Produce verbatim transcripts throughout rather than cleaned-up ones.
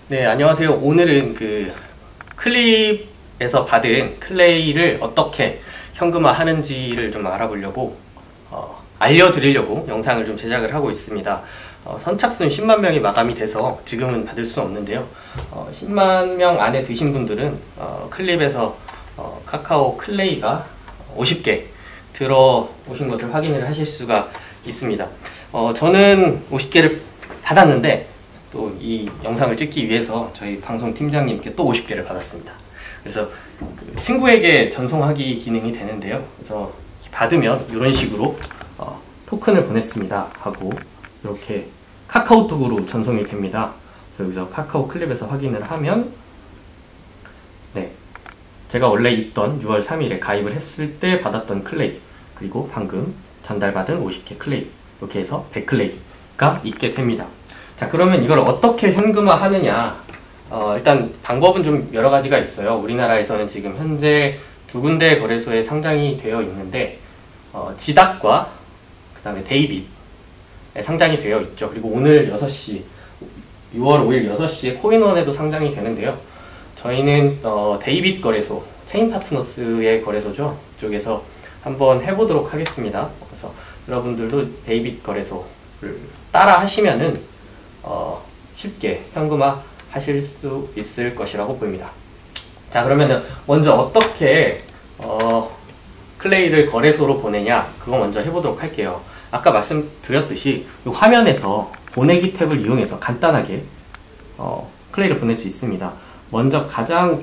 네, 안녕하세요. 오늘은 그 클립에서 받은 클레이를 어떻게 현금화 하는지를 좀 알아보려고 어, 알려드리려고 영상을 좀 제작을 하고 있습니다. 어, 선착순 십만 명이 마감이 돼서 지금은 받을 수 없는데요. 어, 십만 명 안에 드신 분들은 어, 클립에서 어, 카카오 클레이가 오십 개 들어오신 것을 확인을 하실 수가 있습니다. 어, 저는 오십 개를 받았는데 또 이 영상을 찍기 위해서 저희 방송 팀장님께 또 오십 개를 받았습니다. 그래서 그 친구에게 전송하기 기능이 되는데요. 그래서 받으면 이런 식으로 어, 토큰을 보냈습니다 하고 이렇게 카카오톡으로 전송이 됩니다. 그래서 여기서 카카오 클립에서 확인을 하면 네, 제가 원래 있던 유월 삼일에 가입을 했을 때 받았던 클레이, 그리고 방금 전달받은 오십 개 클레이, 이렇게 해서 백 클레이가 있게 됩니다. 자, 그러면 이걸 어떻게 현금화 하느냐? 어, 일단 방법은 좀 여러 가지가 있어요. 우리나라에서는 지금 현재 두 군데 거래소에 상장이 되어 있는데 어, 지닥과 그 다음에 데이빗에 상장이 되어 있죠. 그리고 오늘 여섯 시, 유월 오일 여섯 시에 코인원에도 상장이 되는데요. 저희는 어, 데이빗 거래소, 체인파트너스의 거래소죠. 그쪽에서 한번 해보도록 하겠습니다. 그래서 여러분들도 데이빗 거래소를 따라 하시면은 어, 쉽게 현금화 하실 수 있을 것이라고 보입니다. 자, 그러면은 먼저 어떻게 어, 클레이를 거래소로 보내냐, 그거 먼저 해보도록 할게요. 아까 말씀드렸듯이 이 화면에서 보내기 탭을 이용해서 간단하게 어, 클레이를 보낼 수 있습니다. 먼저 가장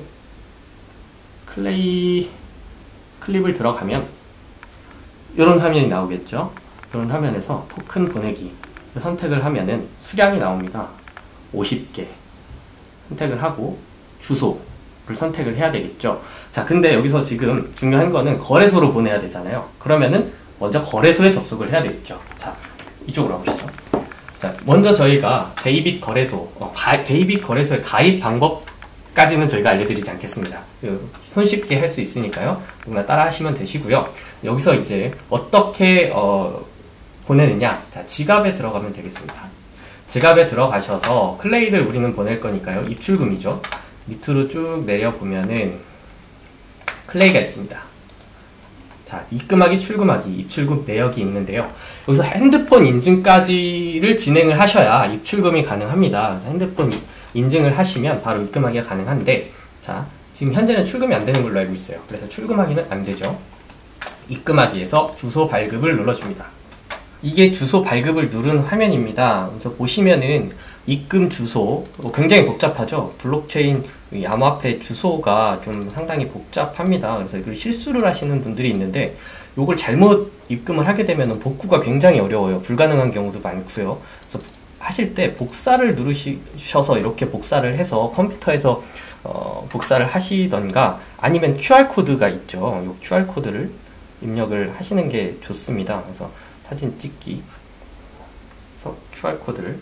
클레이 클립을 들어가면 이런 화면이 나오겠죠. 이런 화면에서 토큰 보내기 선택을 하면은 수량이 나옵니다. 오십 개 선택을 하고 주소를 선택을 해야 되겠죠. 자, 근데 여기서 지금 중요한 거는 거래소로 보내야 되잖아요. 그러면은 먼저 거래소에 접속을 해야 되겠죠. 자, 이쪽으로 와보시죠. 자, 먼저 저희가 데이빗 거래소, 어, 가, 데이빗 거래소의 가입 방법까지는 저희가 알려드리지 않겠습니다. 그, 손쉽게 할 수 있으니까요. 누구나 따라 하시면 되시고요. 여기서 이제 어떻게 어, 보내느냐? 자, 지갑에 들어가면 되겠습니다. 지갑에 들어가셔서 클레이를 우리는 보낼 거니까요. 입출금이죠. 밑으로 쭉 내려보면은 클레이가 있습니다. 자, 입금하기, 출금하기, 입출금 내역이 있는데요. 여기서 핸드폰 인증까지를 진행을 하셔야 입출금이 가능합니다. 그래서 핸드폰 인증을 하시면 바로 입금하기가 가능한데, 자, 지금 현재는 출금이 안 되는 걸로 알고 있어요. 그래서 출금하기는 안 되죠. 입금하기에서 주소 발급을 눌러줍니다. 이게 주소 발급을 누른 화면입니다. 그래서 보시면은 입금 주소, 굉장히 복잡하죠. 블록체인 암호화폐 주소가 좀 상당히 복잡합니다. 그래서 이걸 실수를 하시는 분들이 있는데 이걸 잘못 입금을 하게 되면 복구가 굉장히 어려워요. 불가능한 경우도 많고요. 그래서 하실 때 복사를 누르셔서 이렇게 복사를 해서 컴퓨터에서 어, 복사를 하시던가, 아니면 큐알코드가 있죠. 이 큐알코드를 입력을 하시는 게 좋습니다. 그래서 사진 찍기, 그래서 큐알코드를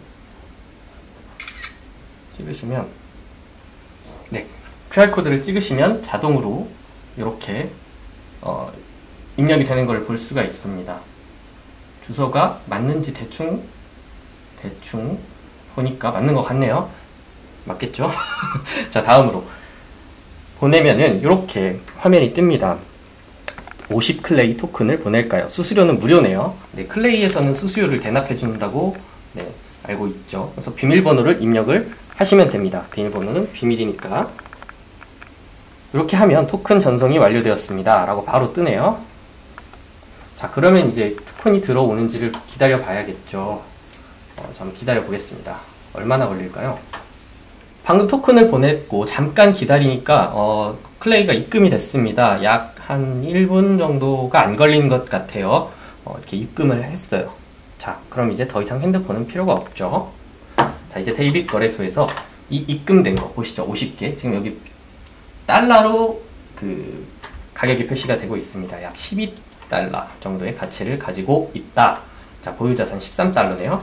찍으시면, 네, 큐알코드를 찍으시면 자동으로 이렇게 어, 입력이 되는 걸 볼 수가 있습니다. 주소가 맞는지 대충 대충 보니까 맞는 것 같네요. 맞겠죠? 자, 다음으로 보내면은 이렇게 화면이 뜹니다. 오십 클레이 토큰을 보낼까요? 수수료는 무료네요. 네, 클레이에서는 수수료를 대납해 준다고 네, 알고 있죠. 그래서 비밀번호를 입력을 하시면 됩니다. 비밀번호는 비밀이니까. 이렇게 하면 토큰 전송이 완료되었습니다 라고 바로 뜨네요. 자, 그러면 이제 토큰이 들어오는지를 기다려 봐야겠죠. 어, 잠깐 기다려 보겠습니다. 얼마나 걸릴까요? 방금 토큰을 보냈고 잠깐 기다리니까 어, 클레이가 입금이 됐습니다. 약 한 일 분 정도가 안 걸린 것 같아요. 어, 이렇게 입금을 했어요. 자, 그럼 이제 더 이상 핸드폰은 필요가 없죠. 자, 이제 데이빗 거래소에서 이 입금된 거 보시죠. 오십 개. 지금 여기 달러로 그 가격이 표시가 되고 있습니다. 약 십이 달러 정도의 가치를 가지고 있다. 자, 보유자산 십삼 달러네요.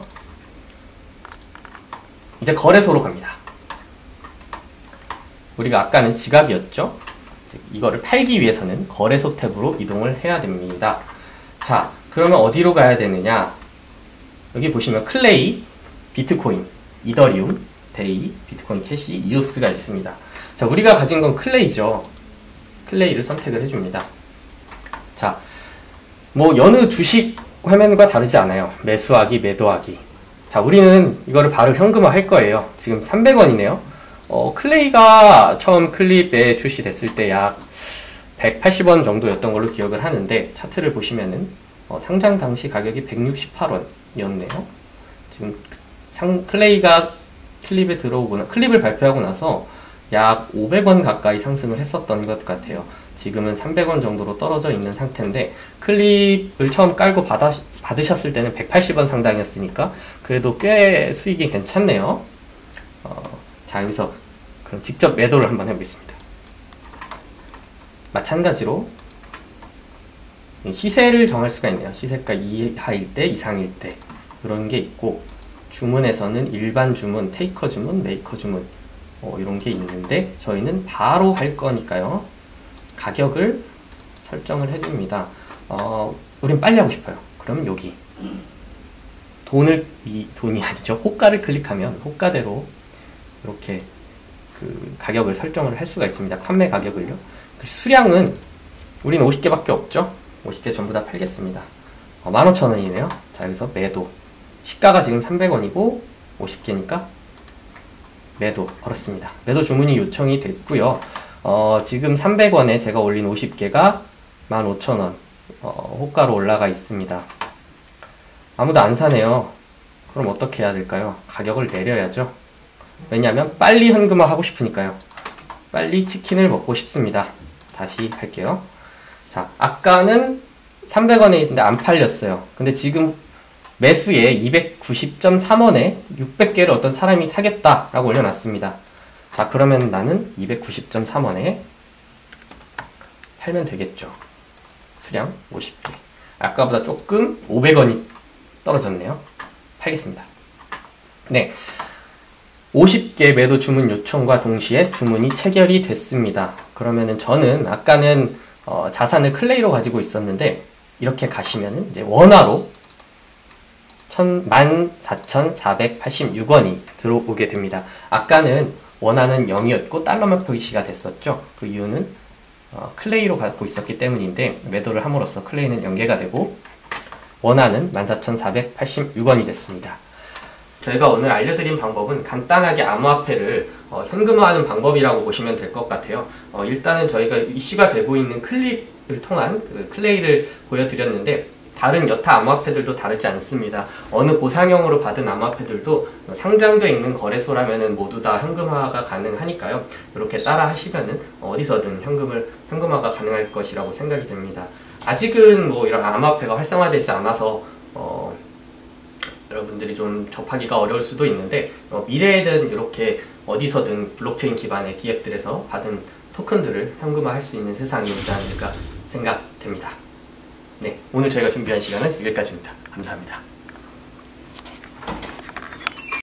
이제 거래소로 갑니다. 우리가 아까는 지갑이었죠? 이거를 팔기 위해서는 거래소 탭으로 이동을 해야 됩니다. 자, 그러면 어디로 가야 되느냐? 여기 보시면 클레이, 비트코인, 이더리움, 데이, 비트코인 캐시, 이오스가 있습니다. 자, 우리가 가진 건 클레이죠. 클레이를 선택을 해줍니다. 자, 뭐 여느 주식 화면과 다르지 않아요. 매수하기, 매도하기. 자, 우리는 이거를 바로 현금화 할 거예요. 지금 삼백 원이네요. 어, 클레이가 처음 클립에 출시됐을 때 약 백팔십 원 정도였던 걸로 기억을 하는데, 차트를 보시면은 어, 상장 당시 가격이 백육십팔 원이었네요. 지금 상, 클레이가 클립에 들어오거나 클립을 발표하고 나서 약 오백 원 가까이 상승을 했었던 것 같아요. 지금은 삼백 원 정도로 떨어져 있는 상태인데, 클립을 처음 깔고 받아, 받으셨을 때는 백팔십 원 상당이었으니까 그래도 꽤 수익이 괜찮네요. 어, 자, 여기서 그럼 직접 매도를 한번 해보겠습니다. 마찬가지로 시세를 정할 수가 있네요. 시세가 이하일 때, 이상일 때 이런 게 있고, 주문에서는 일반 주문, 테이커 주문, 메이커 주문 어, 이런 게 있는데, 저희는 바로 할 거니까요, 가격을 설정을 해줍니다. 어, 우린 빨리 하고 싶어요. 그럼 여기 돈을, 이 돈이 아니죠, 호가를 클릭하면 호가대로 이렇게 그 가격을 설정을 할 수가 있습니다. 판매 가격을요. 수량은 우린 오십 개밖에 없죠. 오십 개 전부 다 팔겠습니다. 어, 만 오천 원이네요. 자, 여기서 매도. 시가가 지금 삼백 원이고 오십 개니까 매도 걸었습니다. 매도 주문이 요청이 됐고요. 어, 지금 삼백 원에 제가 올린 오십 개가 만 오천 원 어, 호가로 올라가 있습니다. 아무도 안 사네요. 그럼 어떻게 해야 될까요? 가격을 내려야죠. 왜냐하면 빨리 현금화 하고 싶으니까요. 빨리 치킨을 먹고 싶습니다. 다시 할게요. 자, 아까는 삼백 원에 있는데 안 팔렸어요. 근데 지금 매수에 이백구십 점 삼 원에 육백 개를 어떤 사람이 사겠다라고 올려놨습니다. 자, 그러면 나는 이백구십 점 삼 원에 팔면 되겠죠. 수량 오십 개. 아까보다 조금 오백 원이 떨어졌네요. 팔겠습니다. 네. 오십 개 매도 주문 요청과 동시에 주문이 체결이 됐습니다. 그러면은 저는 아까는 어, 자산을 클레이로 가지고 있었는데, 이렇게 가시면은 이제 원화로 만 사천사백팔십육 원이 들어오게 됩니다. 아까는 원화는 영이었고 달러만 표시가 됐었죠. 그 이유는 어, 클레이로 갖고 있었기 때문인데, 매도를 함으로써 클레이는 연계가 되고 원화는 만 사천사백팔십육 원이 됐습니다. 저희가 오늘 알려드린 방법은 간단하게 암호화폐를 어, 현금화하는 방법이라고 보시면 될 것 같아요. 어, 일단은 저희가 이슈가 되고 있는 클립을 통한 그 클레이를 보여드렸는데, 다른 여타 암호화폐들도 다르지 않습니다. 어느 보상형으로 받은 암호화폐들도 상장되어 있는 거래소라면은 모두 다 현금화가 가능하니까요. 이렇게 따라 하시면은 어디서든 현금을 현금화가 가능할 것이라고 생각이 됩니다. 아직은 뭐 이런 암호화폐가 활성화되지 않아서 어, 여러분들이 좀 접하기가 어려울 수도 있는데, 어, 미래에는 이렇게 어디서든 블록체인 기반의 기업들에서 받은 토큰들을 현금화 할 수 있는 세상이 오지 않을까 생각됩니다. 네, 오늘 저희가 준비한 시간은 여기까지입니다. 감사합니다.